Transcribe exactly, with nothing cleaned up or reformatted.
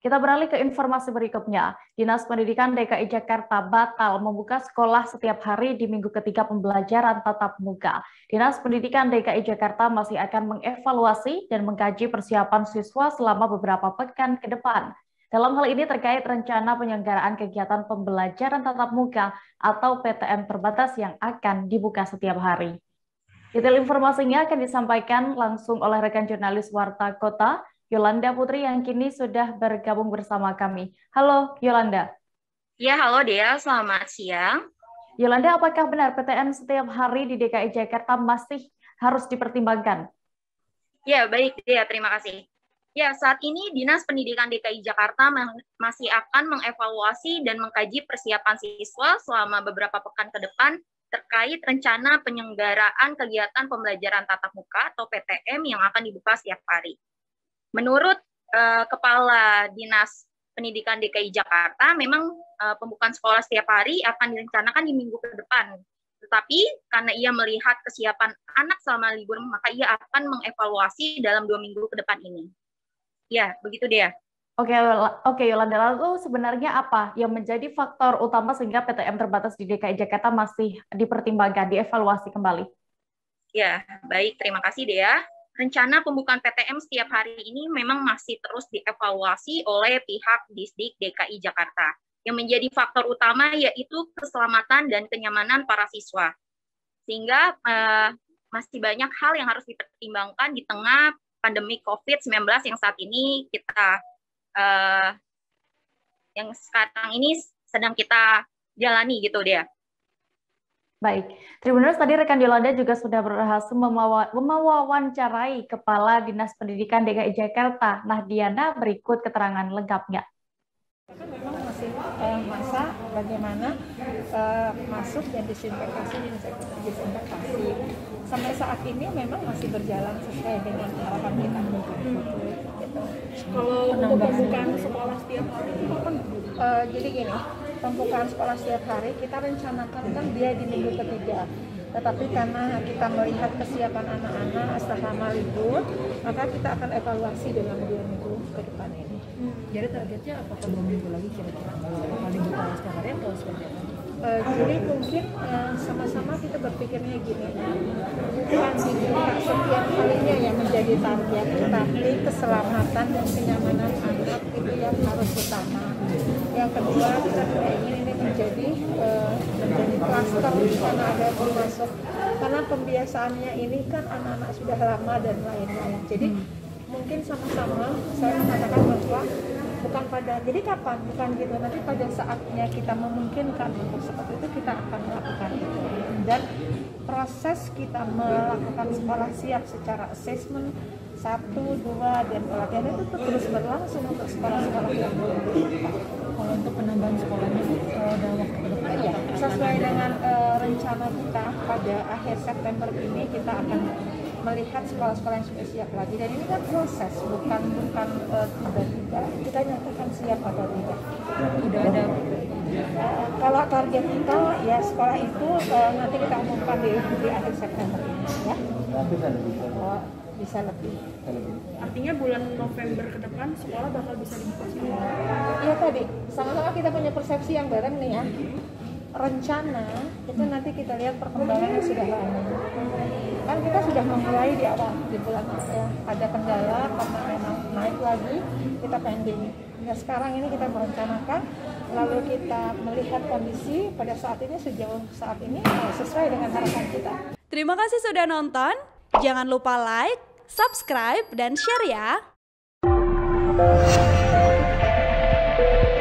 Kita beralih ke informasi berikutnya. Dinas Pendidikan D K I Jakarta batal membuka sekolah setiap hari di minggu ketiga pembelajaran tatap muka. Dinas Pendidikan D K I Jakarta masih akan mengevaluasi dan mengkaji persiapan siswa selama beberapa pekan ke depan. Dalam hal ini terkait rencana penyelenggaraan kegiatan pembelajaran tatap muka atau P T M terbatas yang akan dibuka setiap hari. Detail informasinya akan disampaikan langsung oleh rekan jurnalis Warta Kota, Yolanda Putri yang kini sudah bergabung bersama kami. Halo Yolanda. Ya, halo Dea, selamat siang. Yolanda, apakah benar P T M setiap hari di D K I Jakarta masih harus dipertimbangkan? Ya, baik Dea, terima kasih. Ya, saat ini Dinas Pendidikan D K I Jakarta masih akan mengevaluasi dan mengkaji persiapan siswa selama beberapa pekan ke depan terkait rencana penyelenggaraan kegiatan pembelajaran tatap muka atau P T M yang akan dibuka setiap hari. Menurut uh, Kepala Dinas Pendidikan D K I Jakarta, memang uh, pembukaan sekolah setiap hari akan direncanakan di minggu ke depan. Tetapi karena ia melihat kesiapan anak selama libur, maka ia akan mengevaluasi dalam dua minggu ke depan ini. Ya, begitu dia. Oke, oke Yolanda, lalu sebenarnya apa yang menjadi faktor utama sehingga P T M terbatas di D K I Jakarta masih dipertimbangkan, dievaluasi kembali? Ya, baik, terima kasih Dea. Rencana pembukaan P T M setiap hari ini memang masih terus dievaluasi oleh pihak Disdik D K I Jakarta. Yang menjadi faktor utama yaitu keselamatan dan kenyamanan para siswa. Sehingga eh, masih banyak hal yang harus dipertimbangkan di tengah pandemi covid sembilan belas yang saat ini kita eh, yang sekarang ini sedang kita jalani gitu dia. Baik, Tribuners, tadi rekan Yolanda juga sudah berhasil mewawancarai Kepala Dinas Pendidikan D K I Jakarta, Nahdiana, berikut keterangan lengkapnya. Memang masih uh, masa bagaimana uh, masuk dan disinfektasi disinfektasi sampai saat ini memang masih berjalan sesuai dengan harapan kita. Gitu. Kalau untuk pembukaan sekolah setiap hari itu kan uh, jadi gini, pembukaan sekolah setiap hari kita rencanakan kan dia di minggu ketiga. Tetapi karena kita melihat kesiapan anak-anak selama libur, maka kita akan evaluasi dalam dua minggu ke depan ini. Hmm. Jadi targetnya apakah dua minggu lagi kira-kira? Kalau dibuka setiap hari atau seperti apa? Uh, jadi mungkin uh, sama-sama kita berpikirnya gini, bukan dibuka setiap harinya yang menjadi target, tetapi keselamatan dan kenyamanan anak itu yang harus utama. Yang kedua, kita tidak ingin ini menjadi uh, menjadi klaster karena ada yang masuk, karena pembiasaannya ini kan anak-anak sudah lama dan lain-lain. Jadi mungkin sama-sama saya mengatakan bahwa bukan pada, jadi kapan, bukan gitu, nanti pada saatnya kita memungkinkan untuk seperti itu kita akan melakukan itu. Dan proses kita melakukan sekolah siap secara assessment satu, dua, dan pelatihan itu terus berlangsung untuk sekolah-sekolah yang belum. Kalau untuk penambahan sekolahnya itu uh, dalam waktu ke depan ya, sesuai dengan uh, rencana kita pada akhir September ini kita akan melihat sekolah-sekolah yang sudah siap lagi, dan ini kan proses, bukan bukan uh, tiba-tiba kita nyatakan siap atau tidak. Udah ada uh, kalau target kita ya sekolah itu uh, nanti kita umumkan di, di akhir September ini ya. Uh, bisa lebih. Artinya bulan November ke depan sekolah bakal bisa dibuka semua. Iya tadi, sama-sama kita punya persepsi yang bareng nih ya. Rencana itu nanti kita lihat perkembangannya sudah lama. Kan kita sudah memulai di awal di bulan ya, ada kendala karena memang naik lagi kita pending. Nah sekarang ini kita merencanakan, lalu kita melihat kondisi pada saat ini sejauh saat ini sesuai dengan harapan kita. Terima kasih sudah nonton. Jangan lupa like, subscribe, dan share ya.